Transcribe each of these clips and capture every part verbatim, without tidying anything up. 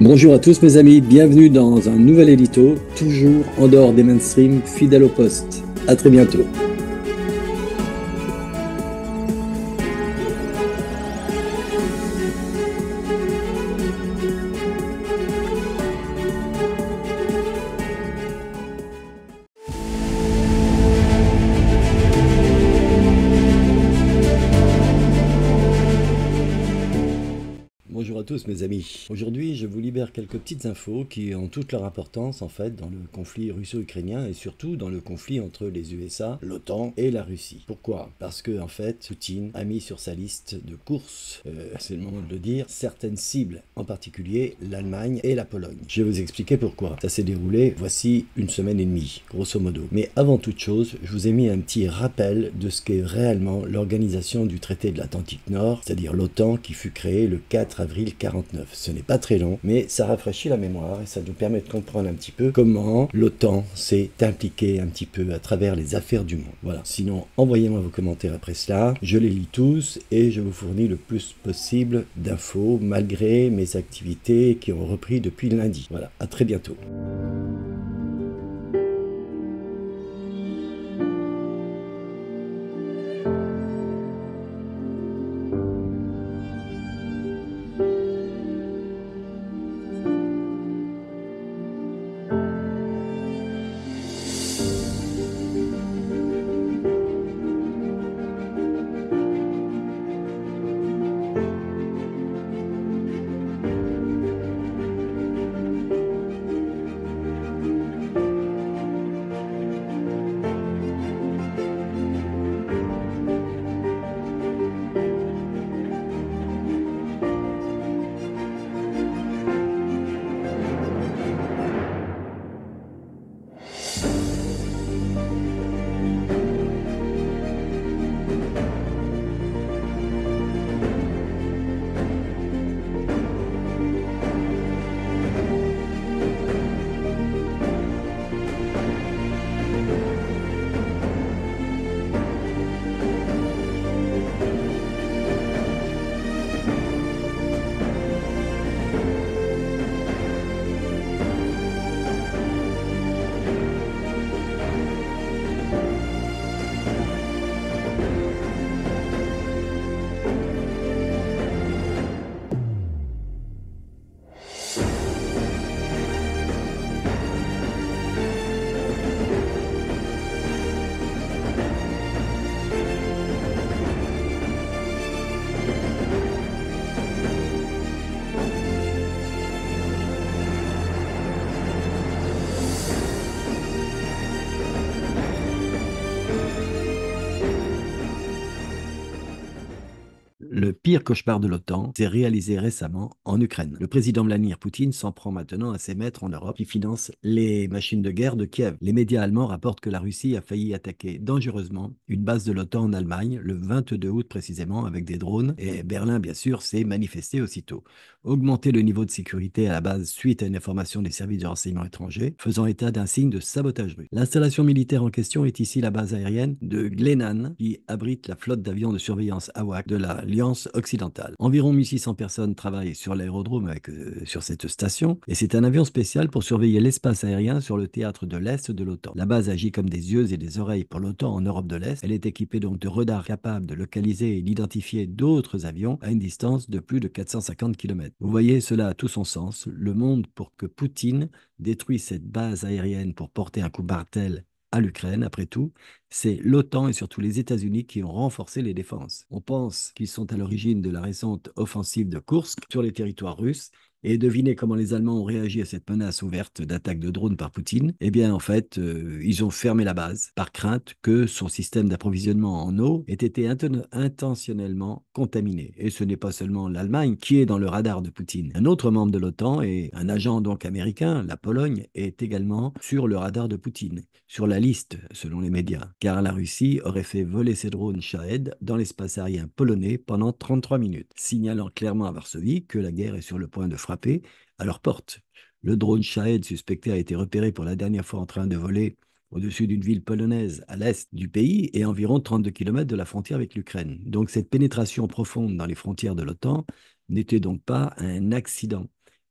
Bonjour à tous mes amis, bienvenue dans un nouvel édito, toujours en dehors des mainstream, fidèle au poste. À très bientôt. Bonjour à tous mes amis. Aujourd'hui je vous libère quelques petites infos qui ont toute leur importance en fait dans le conflit russo-ukrainien et surtout dans le conflit entre les U S A, l'OTAN et la Russie. Pourquoi? Parce que en fait Poutine a mis sur sa liste de courses, euh, c'est le moment de le dire, certaines cibles, en particulier l'Allemagne et la Pologne. Je vais vous expliquer pourquoi. Ça s'est déroulé voici une semaine et demie, grosso modo. Mais avant toute chose, je vous ai mis un petit rappel de ce qu'est réellement l'organisation du traité de l'Atlantique Nord, c'est-à-dire l'OTAN qui fut créée le quatre avril quarante-neuf. Ce n'est pas très long, mais ça rafraîchit la mémoire et ça nous permet de comprendre un petit peu comment l'OTAN s'est impliquée un petit peu à travers les affaires du monde. Voilà. Sinon, envoyez-moi vos commentaires après cela. Je les lis tous et je vous fournis le plus possible d'infos malgré mes activités qui ont repris depuis lundi. Voilà. À très bientôt. Le pire cauchemar de l'OTAN s'est réalisé récemment en Ukraine. Le président Vladimir Poutine s'en prend maintenant à ses maîtres en Europe qui financent les machines de guerre de Kiev. Les médias allemands rapportent que la Russie a failli attaquer dangereusement une base de l'OTAN en Allemagne le vingt-deux août précisément avec des drones et Berlin bien sûr s'est manifesté aussitôt. Augmenter le niveau de sécurité à la base suite à une information des services de renseignement étrangers faisant état d'un signe de sabotage russe. L'installation militaire en question est ici la base aérienne de Glenn qui abrite la flotte d'avions de surveillance A W A C de la occidentale. Environ mille six cents personnes travaillent sur l'aérodrome avec euh, sur cette station et c'est un avion spécial pour surveiller l'espace aérien sur le théâtre de l'Est de l'OTAN. La base agit comme des yeux et des oreilles pour l'OTAN en Europe de l'Est. Elle est équipée donc de radars capables de localiser et d'identifier d'autres avions à une distance de plus de quatre cent cinquante kilomètres. Vous voyez, cela a tout son sens. Le monde pour que Poutine détruise cette base aérienne pour porter un coup martel à l'Ukraine, après tout, c'est l'OTAN et surtout les États-Unis qui ont renforcé les défenses. On pense qu'ils sont à l'origine de la récente offensive de Kursk sur les territoires russes. Et devinez comment les Allemands ont réagi à cette menace ouverte d'attaque de drones par Poutine. Eh bien, en fait, euh, ils ont fermé la base par crainte que son système d'approvisionnement en eau ait été intentionnellement contaminé. Et ce n'est pas seulement l'Allemagne qui est dans le radar de Poutine. Un autre membre de l'OTAN et un agent donc américain, la Pologne, est également sur le radar de Poutine, sur la liste selon les médias, car la Russie aurait fait voler ses drones Shahed dans l'espace aérien polonais pendant trente-trois minutes, signalant clairement à Varsovie que la guerre est sur le point de frapper à leur porte. Le drone Shahed suspecté a été repéré pour la dernière fois en train de voler au-dessus d'une ville polonaise à l'est du pays et environ trente-deux kilomètres de la frontière avec l'Ukraine. Donc cette pénétration profonde dans les frontières de l'OTAN n'était donc pas un accident,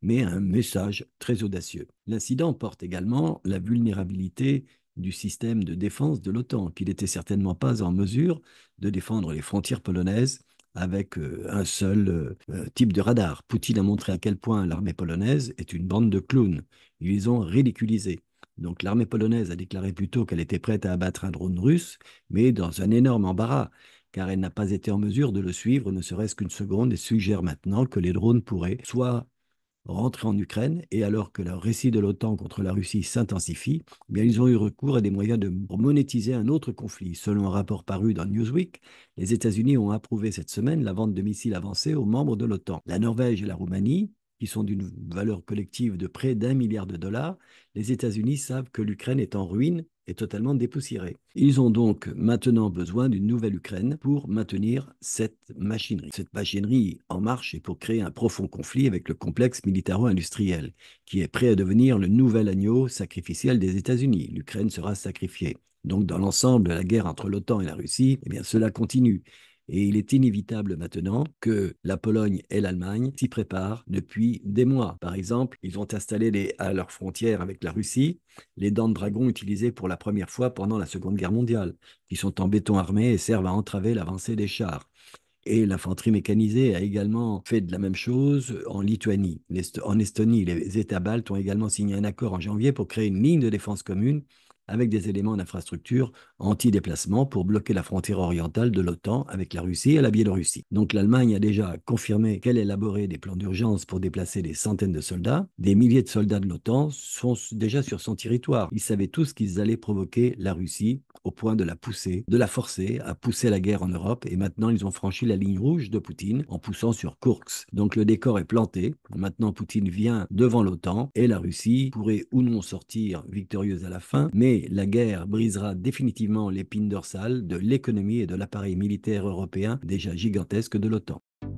mais un message très audacieux. L'incident porte également la vulnérabilité du système de défense de l'OTAN, qui n'était certainement pas en mesure de défendre les frontières polonaises avec euh, un seul euh, type de radar. Poutine a montré à quel point l'armée polonaise est une bande de clowns. Ils les ont ridiculisés. Donc l'armée polonaise a déclaré plus tôt qu'elle était prête à abattre un drone russe, mais dans un énorme embarras, car elle n'a pas été en mesure de le suivre, ne serait-ce qu'une seconde, et suggère maintenant que les drones pourraient soit rentrer en Ukraine, et alors que le récit de l'OTAN contre la Russie s'intensifie, eh bien, ils ont eu recours à des moyens de monétiser un autre conflit. Selon un rapport paru dans Newsweek, les États-Unis ont approuvé cette semaine la vente de missiles avancés aux membres de l'OTAN. La Norvège et la Roumanie, qui sont d'une valeur collective de près d'un milliard de dollars, les États-Unis savent que l'Ukraine est en ruine et totalement dépoussiérée. Ils ont donc maintenant besoin d'une nouvelle Ukraine pour maintenir cette machinerie. Cette machinerie en marche et pour créer un profond conflit avec le complexe militaro-industriel, qui est prêt à devenir le nouvel agneau sacrificiel des États-Unis. L'Ukraine sera sacrifiée. Donc, dans l'ensemble de la guerre entre l'OTAN et la Russie, eh bien, cela continue. Et il est inévitable maintenant que la Pologne et l'Allemagne s'y préparent depuis des mois. Par exemple, ils ont installé les, à leurs frontières avec la Russie les dents de dragon utilisées pour la première fois pendant la Seconde Guerre mondiale, qui sont en béton armé et servent à entraver l'avancée des chars. Et l'infanterie mécanisée a également fait de la même chose en Lituanie. En Estonie, les États baltes ont également signé un accord en janvier pour créer une ligne de défense commune avec des éléments d'infrastructure anti-déplacement pour bloquer la frontière orientale de l'OTAN avec la Russie et la Biélorussie. Donc l'Allemagne a déjà confirmé qu'elle élaborait des plans d'urgence pour déplacer des centaines de soldats. Des milliers de soldats de l'OTAN sont déjà sur son territoire. Ils savaient tous qu'ils allaient provoquer la Russie au point de la pousser, de la forcer à pousser la guerre en Europe. Et maintenant, ils ont franchi la ligne rouge de Poutine en poussant sur Koursk. Donc le décor est planté. Maintenant, Poutine vient devant l'OTAN et la Russie pourrait ou non sortir victorieuse à la fin, mais la guerre brisera définitivement l'épine dorsale de l'économie et de l'appareil militaire européen déjà gigantesque de l'OTAN.